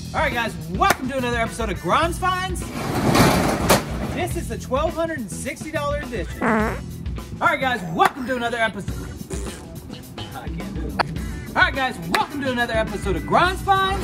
All right, guys, welcome to another episode of Grind's Finds. This is the $1,260 edition. All right, guys, welcome to another episode. I can't do it. All right, guys, welcome to another episode of Grind's Finds.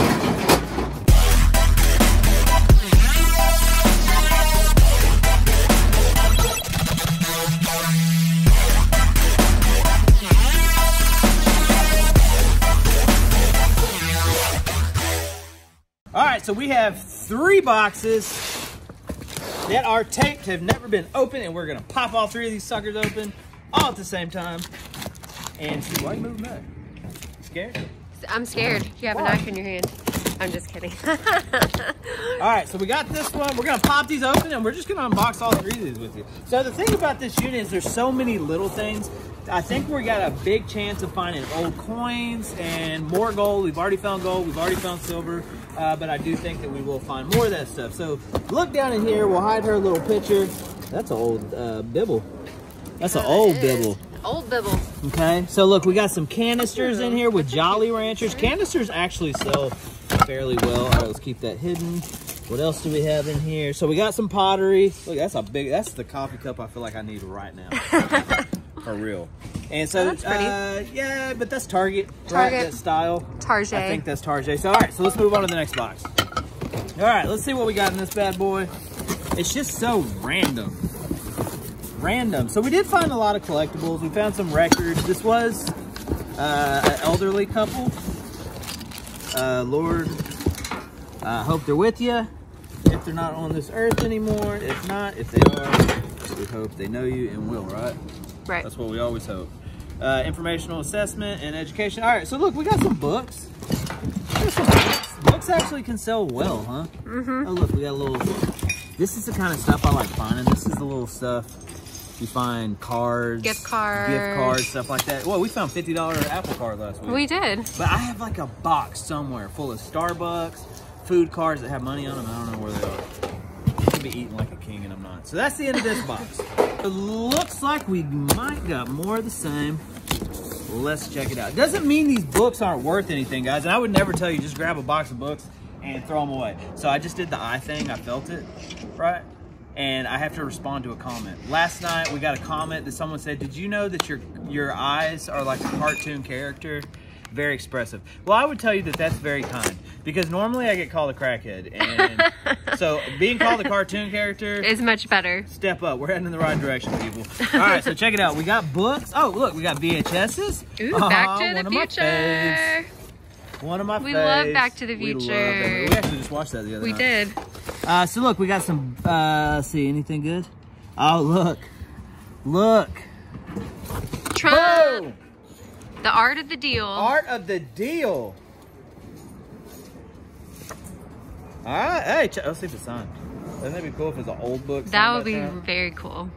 All right, so we have 3 boxes that are taped, have never been opened, and we're gonna pop all 3 of these suckers open all at the same time. And see, why are you moving back? Scared? I'm scared. You have a knife in your hand. I'm just kidding. All right, so we got this one. We're gonna pop these open, and we're just gonna unbox all 3 of these with you. So the thing about this unit is there's so many little things. I think we got a big chance of finding old coins and more gold. We've already found gold. We've already found silver. But I do think that we will find more of that stuff. So look down in here. We'll hide her little picture. That's an old bibble. That's an old bibble. Old bibble. Okay. So look, we got some canisters in here with Jolly Ranchers. Canisters actually sell fairly well. All right, let's keep that hidden. What else do we have in here? So we got some pottery. Look, that's the coffee cup I feel like I need right now. For real. And so, yeah, but that's Target. Right? That style. Target. I think that's Target. So, all right, so let's move on to the next box. All right, let's see what we got in this bad boy. It's just so random. So we did find a lot of collectibles. We found some records. This was an elderly couple. Lord, I hope they're with you. If they're not on this earth anymore. If not, if they are, we hope they know you and will, right? Right. That's what we always hope. Informational assessment and education. All right, so look, we got some books. Books actually can sell well, huh? Mm-hmm. Oh, look, we got a little... This is the kind of stuff I like finding. This is the little stuff you find, cards. Gift cards, stuff like that. Well, we found $50 Apple Card last week. We did. But I have like a box somewhere full of Starbucks, food cards that have money on them. I don't know where they are. I could be eating like a king and I'm not. So that's the end of this box. It looks like we might got more of the same. Let's check it out. Doesn't mean these books aren't worth anything, guys. And I would never tell you just grab a box of books and throw them away. So I just did the eye thing. I felt it, right? And I have to respond to a comment. Last night we got a comment that someone said, "Did you know that your eyes are like a cartoon character?" Very expressive. Well, I would tell you that that's very kind, because normally I get called a crackhead, and so being called a cartoon character is much better. Step up. We're heading in the right direction, people. All right, so check it out. We got books. Oh, look, we got VHSs. Ooh, Back to the Future. One of my faves. We love Back to the Future. We actually just watched that the other night. We did. So look, we got some, see, anything good? Oh, look. Look. Trump. Boom. The Art of the Deal. Art of the Deal. All right, hey, let's see if it's signed. Wouldn't that be cool if it's an old book? That would be very cool.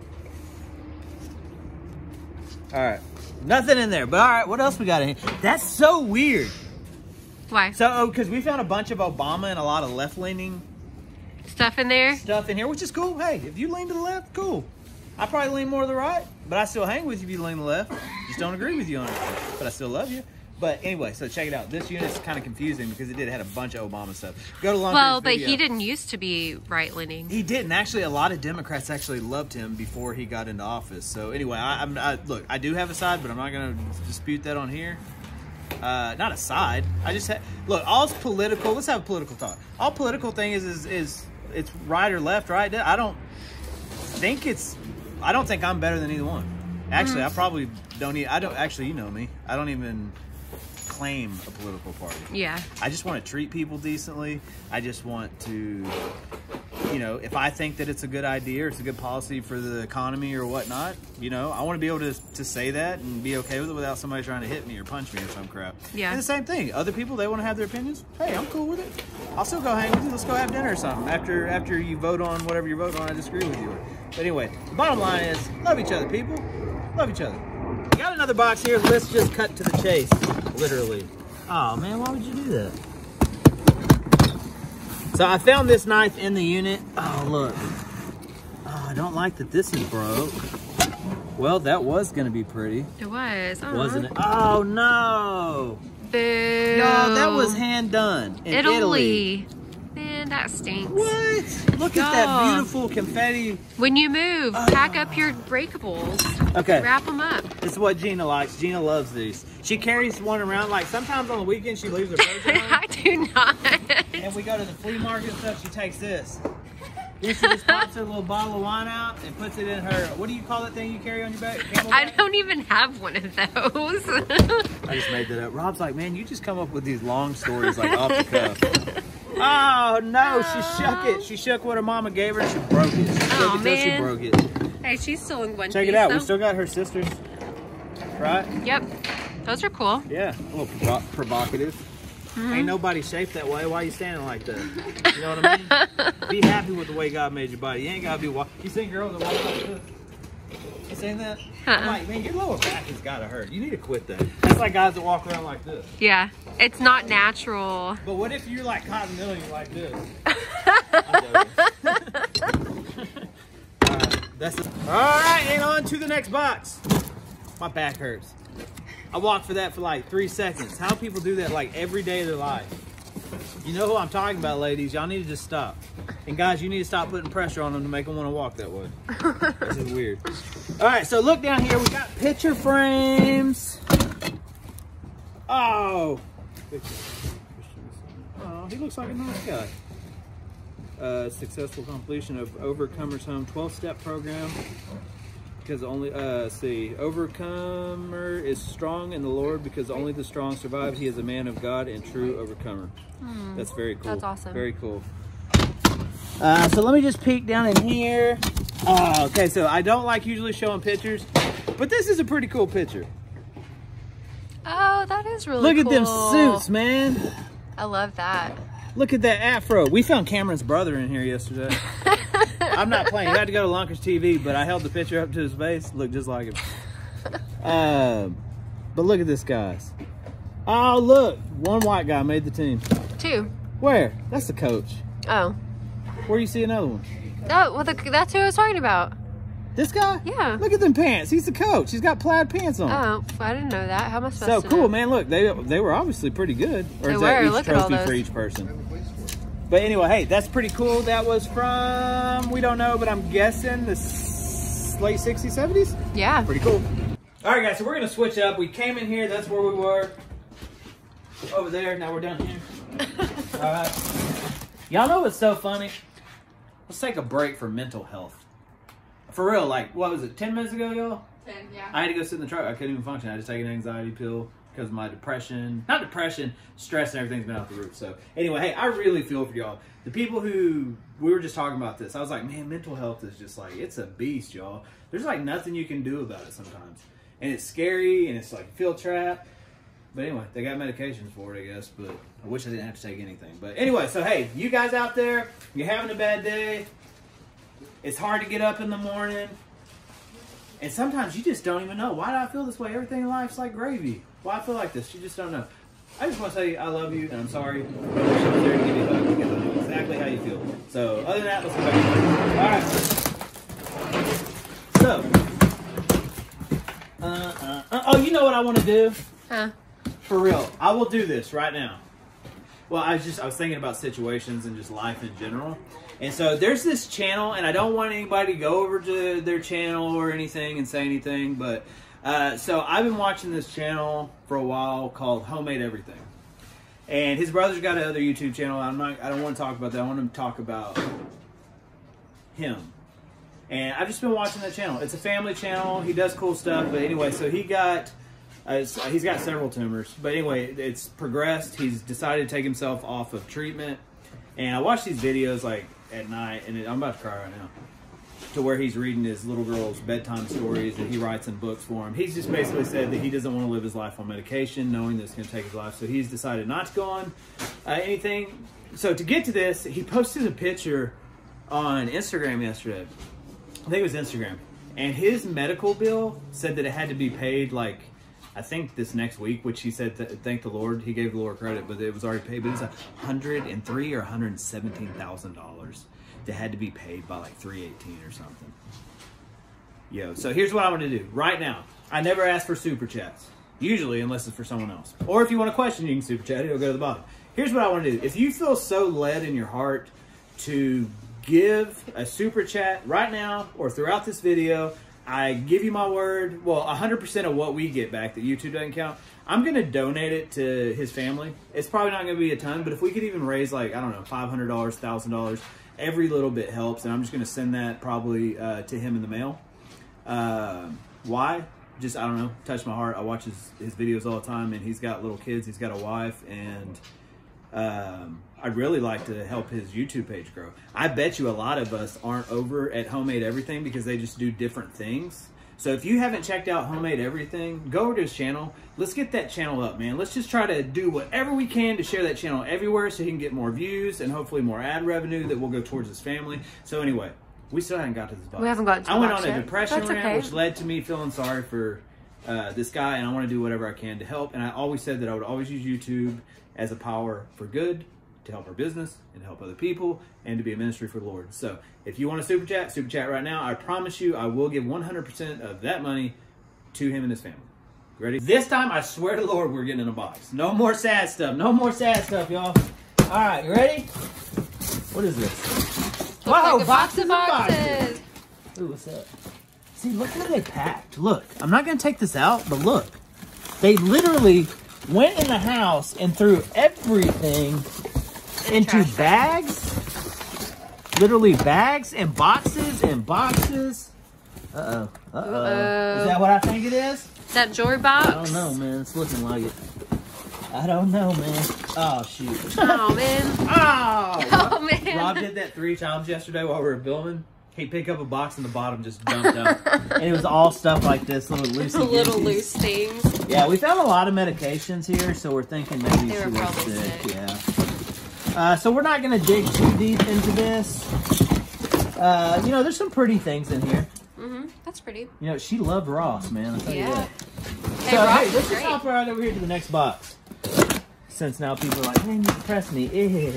All right, nothing in there, but all right, what else we got in here? That's so weird. Why? So, because we found a bunch of Obama and a lot of left-leaning stuff in there, which is cool. Hey, if you lean to the left, cool. I probably lean more to the right, but I still hang with you if you lean to the left. Just don't agree with you on it, but I still love you. But anyway, so check it out. This unit's kind of confusing because it had a bunch of Obama stuff. Go to long. Well, but he didn't used to be right-leaning. He didn't. Actually, a lot of Democrats actually loved him before he got into office. So anyway, look, I do have a side, but I'm not going to dispute that on here. Not a side. I just look. All's political. Let's have a political talk. All political thing is it's right or left, right? I don't think I'm better than either one. Actually, I probably don't. Actually, you know me. I don't even claim a political party. Yeah. I just want to treat people decently. I just want to, if I think that it's a good idea or it's a good policy for the economy or whatnot, I want to be able to say that and be okay with it without somebody trying to hit me or punch me or some crap. Yeah. And the same thing. Other people, they want to have their opinions. Hey, I'm cool with it. I'll still go hang with you. Let's go have dinner or something after you vote on whatever you vote on. I disagree with you. But anyway, the bottom line is love each other, people. Love each other. Got another box here. Let's just cut to the chase. Literally. Oh, man, why would you do that? So I found this knife in the unit. Oh, look. Oh, I don't like that this is broke. Well, that was going to be pretty. It was. Wasn't it? Oh, no. Boo. Y'all, that was hand done in Italy. Man, that stinks. What? Look at that beautiful confetti. When you move, pack up your breakables. Okay. Wrap them up. This is what Jeana likes. Jeana loves these. She carries one around, like sometimes on the weekend she leaves her purse around. I do not. And we go to the flea market and stuff, she takes this. Then she just pops her little bottle of wine out and puts it in her, what do you call that thing you carry on your back? I don't even have one of those. I just made that up. Rob's like, man, you just come up with these long stories like off the cuff. Oh no, she shook it. She shook what her mama gave her and she broke it. She shook it till she broke it. Hey, she's still in one piece. Check it out. Though. We still got her sisters. Right? Yep. Those are cool. Yeah. A little provocative. Ain't nobody shaped that way. Why you standing like that? You know what I mean? Be happy with the way God made your body. You ain't gotta be You seen girls that walk like this? You seen that? I'm like, man, your lower back has gotta hurt. You need to quit that. That's like guys that walk around like this. Yeah. It's not natural. But what if you're like cotton milling like this? Alright, and on to the next box. My back hurts. I walked for that for like 3 seconds. How people do that like every day of their life? You know who I'm talking about, ladies. Y'all need to just stop. And guys, you need to stop putting pressure on them to make them want to walk that way. This is weird. Alright, so look down here. We got picture frames. Oh. Oh, he looks like a nice guy. Successful completion of Overcomer's Home 12-step program. Because only, Overcomer is strong in the Lord because only the strong survive. He is a man of God and true overcomer. That's very cool. That's awesome. Very cool. So let me just peek down in here. Oh, okay, so I don't like usually showing pictures, but this is a pretty cool picture. Oh, that is really cool. Look at them suits, man. I love that. Look at that afro. We found Cameron's brother in here yesterday. I'm not playing. He had to go to Lunker's TV, but I held the picture up to his face. Looked just like him. But look at this, guys. Oh, look. One white guy made the team. 2. Where? That's the coach. Oh. Where do you see another one? Oh, well, that's who I was talking about. This guy? Yeah. Look at them pants. He's the coach. He's got plaid pants on. Oh, I didn't know that. How am I supposed to know? Cool, man. Look, they were obviously pretty good. Or They is that were. each Look at all trophy those. for each person? But anyway, hey, that's pretty cool. That was from, we don't know, but I'm guessing the late 60s, 70s? Yeah. Pretty cool. All right, guys, so we're going to switch up. We came in here. That's where we were. Over there. Now we're down here. All right. Y'all know what's so funny? Let's take a break for mental health. For real, like, what was it, 10 minutes ago, y'all? 10, yeah. I had to go sit in the truck. I couldn't even function. I had to take an anxiety pill because of my depression. Not depression, stress and everything's been out the roof. So anyway, hey, I really feel for y'all. The people who, we were just talking about this. I was like, man, mental health is just like, it's a beast, y'all. There's like nothing you can do about it sometimes. And it's scary and it's like, you feel trapped. But anyway, they got medications for it, I guess. But I wish I didn't have to take anything. But anyway, so hey, you guys out there, you're having a bad day. It's hard to get up in the morning. And sometimes you just don't even know. Why do I feel this way? Everything in life's like gravy. Why I feel like this? You just don't know. I just want to say I love you and I'm sorry. But I wish I was there to give you a hug because I know exactly how you feel. So other than that, let's go back. All right. So, oh, you know what I want to do? Huh? For real. I will do this right now. Well, I was thinking about situations and just life in general. And so there's this channel, and I don't want anybody to go over to their channel or anything and say anything, but so I've been watching this channel for a while called Homemade Everything. And his brother's got another YouTube channel. I don't want to talk about that. I want him to talk about him. And I've just been watching that channel. It's a family channel. He does cool stuff. But anyway, so he's got several tumors. But anyway, it's progressed. He's decided to take himself off of treatment. And I watch these videos like at night, and I'm about to cry right now, to where he's reading his little girl's bedtime stories that he writes in books for him. He's just basically said that he doesn't want to live his life on medication, knowing that it's going to take his life. So he's decided not to go on anything. So to get to this, he posted a picture on Instagram yesterday. I think it was Instagram. And his medical bill said that it had to be paid like, I think this next week, which he said, thank the Lord, he gave the Lord credit, but it was already paid. But it was $103,000 or $117,000 that had to be paid by like 3/18 or something. Yo, so here's what I want to do right now. I never asked for super chats. Usually, unless it's for someone else. Or if you want to question, you can super chat it. It'll go to the bottom. Here's what I want to do. If you feel so led in your heart to give a super chat right now or throughout this video, I give you my word. Well, 100% of what we get back that YouTube doesn't count, I'm going to donate it to his family. It's probably not going to be a ton, but if we could even raise like, I don't know, $500, $1,000, every little bit helps. And I'm just going to send that probably to him in the mail. Why? Just, I don't know, touch my heart. I watch his videos all the time, and he's got little kids. He's got a wife, and I'd really like to help his YouTube page grow. I bet you a lot of us aren't over at Homemade Everything because they just do different things. So if you haven't checked out Homemade Everything, go over to his channel. Let's get that channel up, man. Let's just try to do whatever we can to share that channel everywhere so he can get more views and hopefully more ad revenue that will go towards his family. So anyway, we still haven't got to this box. We haven't gotten to the box. I went on a yet. depression That's rant, okay. which led to me feeling sorry for this guy, and I want to do whatever I can to help. And I always said that I would always use YouTube as a power for good, to help our business and to help other people and to be a ministry for the Lord. So if you want to super chat right now. I promise you I will give 100% of that money to him and his family. Ready? This time, I swear to the Lord, we're getting in a box. No more sad stuff. No more sad stuff, y'all. All right, you ready? What is this? Looks like a box of boxes. Ooh, what's up? See, look how they packed. Look, I'm not going to take this out, but look. They literally went in the house and threw everything into bags. Literally bags and boxes and boxes. Uh-oh. Uh-oh. Is that what I think it is? Is that jewelry box? I don't know, man. It's looking like it. I don't know, man. Oh, shoot. Oh, man. Oh! Oh, man. Rob did that 3 times yesterday while we were filming. He'd pick up a box and the bottom just dumped up. And it was all stuff like this, little loosey Little loose things. Yeah, we found a lot of medications here, so we're thinking maybe They she were was probably sick. sick. Yeah. So we're not going to dig too deep into this. You know, there's some pretty things in here. Mm-hmm. That's pretty. You know, she loved Ross, man. I'll tell you that. Hey, So, Ross hey, is let's just great. hop right over here to the next box. Since now people are like, man, you depressed me. Ew. Ew.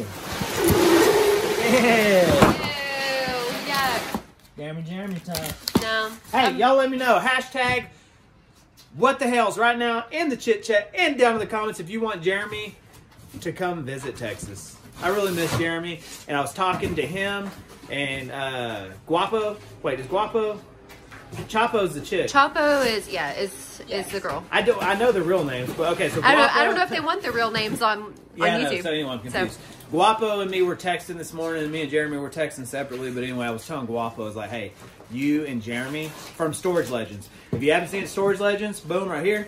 Ew, yuck. Jeremy time. No. Hey, y'all let me know. Hashtag what the hell's right now in the chit chat and down in the comments if you want Jeremy to come visit Texas. I really miss Jeremy, and I was talking to him and Guapo. Wait, is Guapo? Chapo's the chick. Chapo is the girl. I know the real names, but okay. So Guapo, I don't know if they want the real names on YouTube. No, so anyway, I'm confused. Guapo and me were texting this morning, and me and Jeremy were texting separately. But anyway, I was telling Guapo, I was like, hey, you and Jeremy from Storage Legends. If you haven't seen Storage Legends, boom, right here.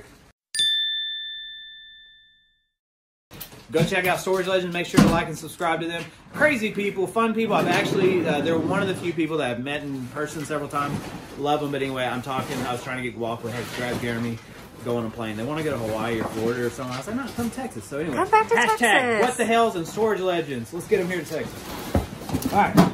Go check out Storage Legends. Make sure to like and subscribe to them. Crazy people, fun people. I've actually, they're one of the few people that I've met in person several times. Love them. But anyway, I was trying to get Guapo, hey, grab Jeremy, go on a plane. They want to go to Hawaii or Florida or something. I was like, no, come to Texas. So anyway, Come back to hashtag Texas. what the hell's in Storage Legends. Let's get them here to Texas. All right.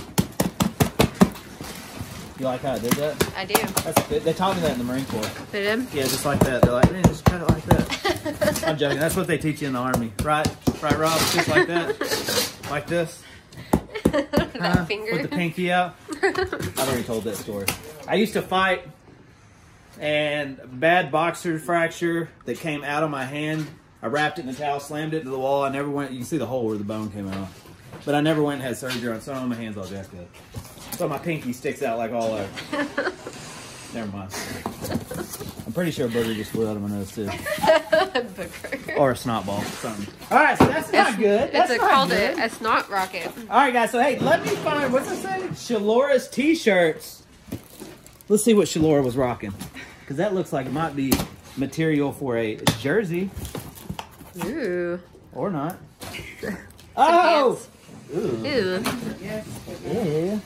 You like how I did that? I do. They taught me that in the Marine Corps. They did? Yeah, just like that. They're like, man, just cut it like that. I'm joking. That's what they teach you in the Army. Right? Right, Rob? Just like that? Like this? That finger. With the pinky out? I've already told that story. I used to fight, and a bad boxer fracture that came out of my hand. I wrapped it in a towel, slammed it to the wall. I never went. You can see the hole where the bone came out. But I never went and had surgery on it, so my hand's all jacked up. So my pinky sticks out like all over. Never mind. I'm pretty sure a booger just flew out of my nose too. Booger. Or a snot ball. Something. Alright, so that's not good. That's called good. a snot rocket. Alright guys, so hey, let me find, what's it say? Shalora's t-shirts. Let's see what Shalora was rocking. Because that looks like it might be material for a jersey. Ooh. Or not. Oh! Ooh. Ew. Yeah.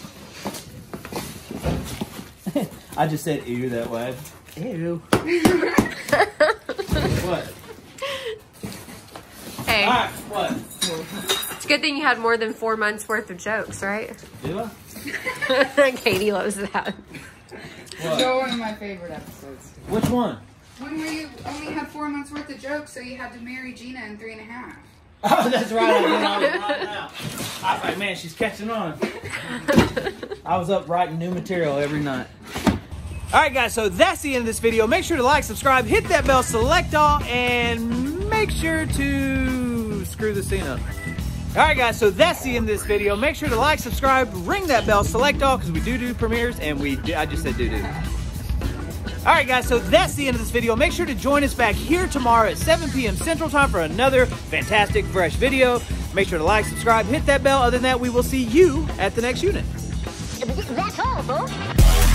I just said ew that way. Ew. What? Hey. Alright, what? It's a good thing you had more than 4 months worth of jokes, right? Do I? Katie loves that. So one of my favorite episodes. Which one? One where you only had 4 months worth of jokes, so you had to marry Jeana in 3.5. Oh, that's right. I did all it right now. I was like, man, she's catching on. I was up writing new material every night. All right, guys, so that's the end of this video. Make sure to like, subscribe, hit that bell, select all, and make sure to screw this scene up. All right, guys, so that's the end of this video. Make sure to like, subscribe, ring that bell, select all, because we do premieres, and I just said do. All right, guys, so that's the end of this video. Make sure to join us back here tomorrow at 7 p.m. Central Time for another fantastic, fresh video. Make sure to like, subscribe, hit that bell. Other than that, we will see you at the next unit. That's all, folks.